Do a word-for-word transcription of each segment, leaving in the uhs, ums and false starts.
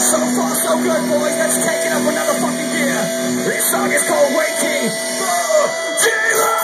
So far, so good, boys. Let's take it up another fucking gear. This song is called Waiting for J-Rock!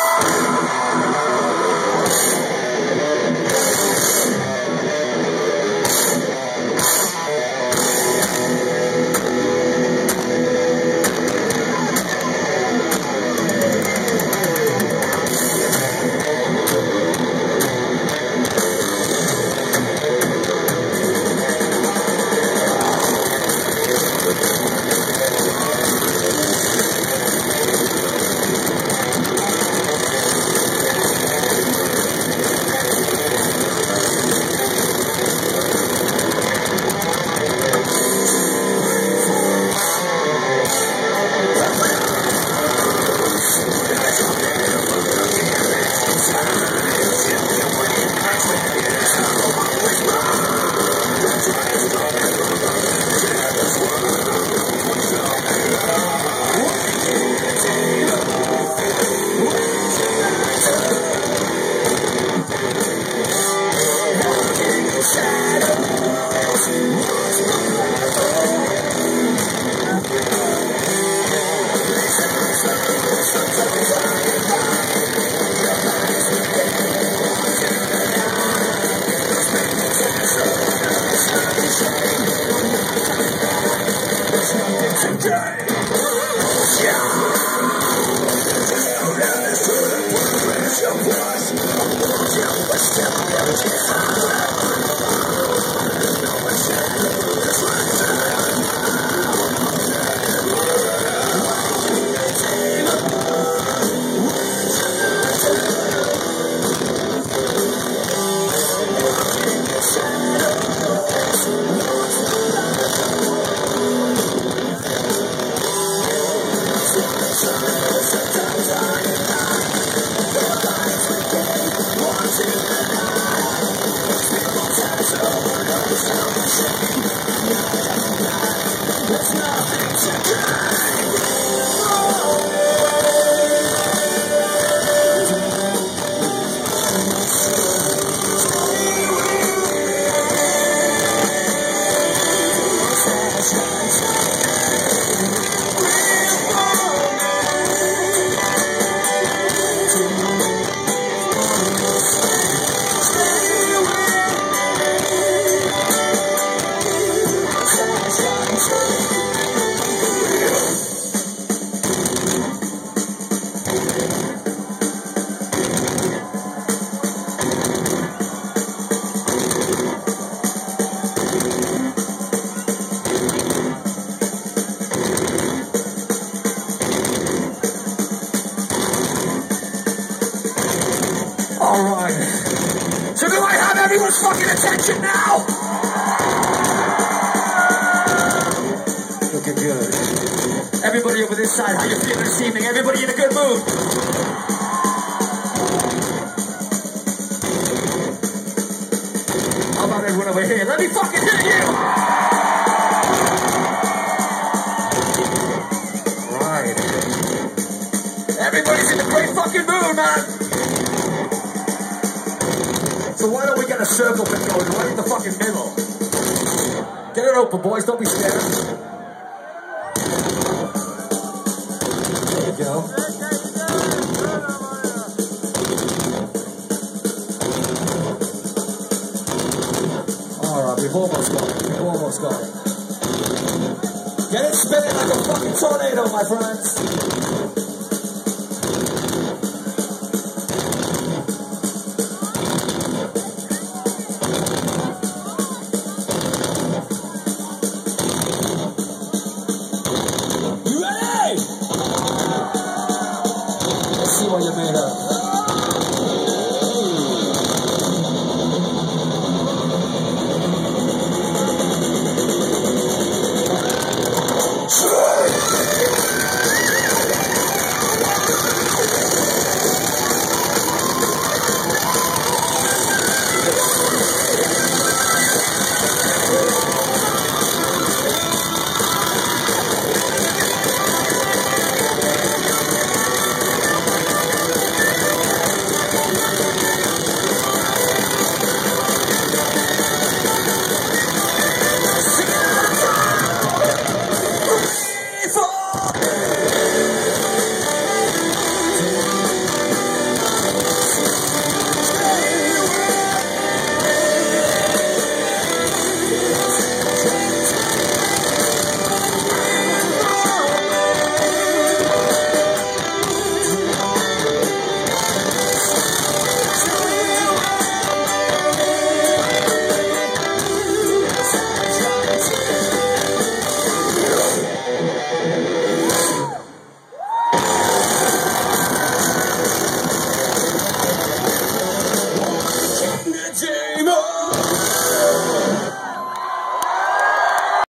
Alright. So do I have everyone's fucking attention now? Looking good. Everybody over this side, how you feeling this evening? Everybody in a good mood? How about everyone over here? Let me fucking hear you! Right. Everybody's in a great fucking mood, man! So why don't we get a circle pit going right in the fucking middle? Get it open, boys. Don't be scared. There you go. Alright, we've almost got it. We've almost got it. Get it spinning like a fucking tornado, my friends.